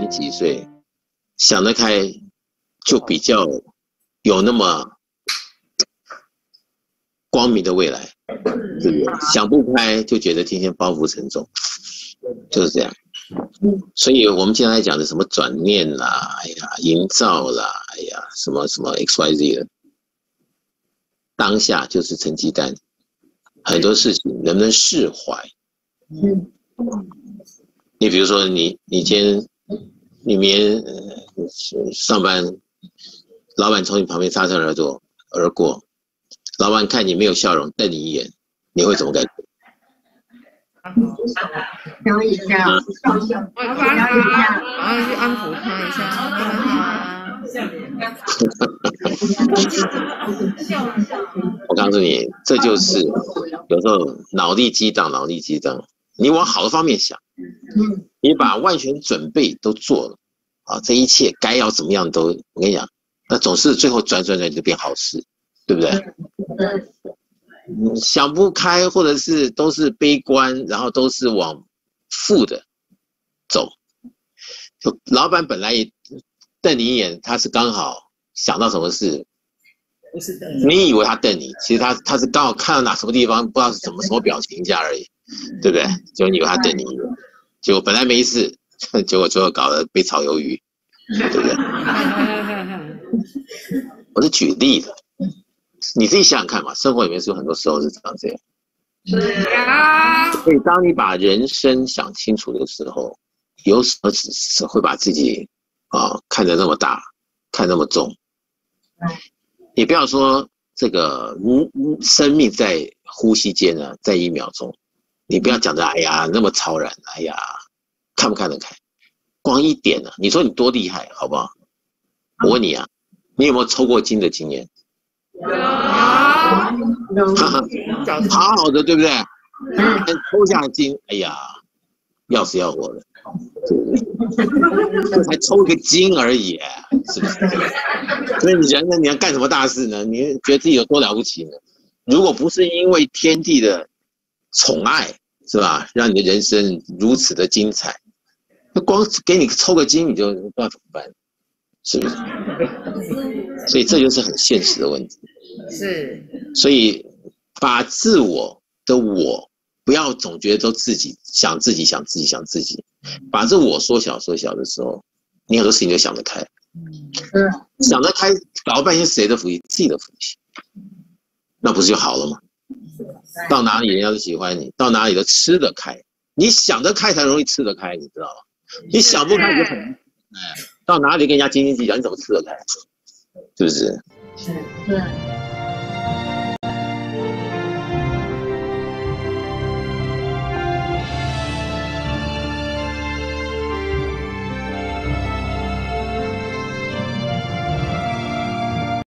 几岁，想得开就比较有那么光明的未来，对不对？想不开就觉得天天包袱沉重，就是这样。所以我们经常在讲的什么转念啦，哎呀，营造啦，哎呀，什么什么 XYZ 的，当下就是成绩单，很多事情能不能释怀？你比如说你今天你明天上班，老板从你旁边擦身而过，老板看你没有笑容，瞪你一眼，你会怎么感觉？ 聊一下， 老板好，然后去安抚他一下。 我告诉你，这就是有时候脑力激荡，你往好的方面想，你把万全准备都做了啊，这一切该要怎么样都，我跟你讲，那总是最后转就变好事，对不对？想不开，或者是都是悲观，然后都是往负的走。就老板本来也瞪你一眼，他是刚好想到什么事，你以为他瞪你，其实他是刚好看到哪什么地方，不知道是什么表情一下而已，对不对？结果你以为他瞪你一眼，结果本来没事，结果最后搞得被炒鱿鱼，对不对？我是举例的。你自己想想看嘛，生活里面是有很多时候是这样。所以当你把人生想清楚的时候，有时候只是会把自己看得那么大，看那么重。你不要说这个生命在呼吸间呢，在1秒钟，你不要讲的哎呀那么超然，哎呀看不看得开？光一点呢，你说你多厉害，好不好？我问你啊，你有没有抽过筋的经验？好好的，对不对？抽下筋，哎呀，要死要活的，才抽个筋而已，是不是？所以你人呢，你要干什么大事呢？你觉得自己有多了不起呢？如果不是因为天地的宠爱，是吧？让你的人生如此的精彩，那光给你抽个筋，你就不知道怎么办，是不是？所以这就是很现实的问题。 是， 所以把自我的我不要总觉得都自己想自己，把这我缩小的时候，你很多事情就想得开。想得开，搞了半天谁的福气？自己的福气，那不是就好了吗？到哪里人家都喜欢你，到哪里都吃得开。你想得开才容易吃得开，你知道吗？你想不开就很难。到哪里跟人家斤斤计较，你怎么吃得开？是不是？ 是，对。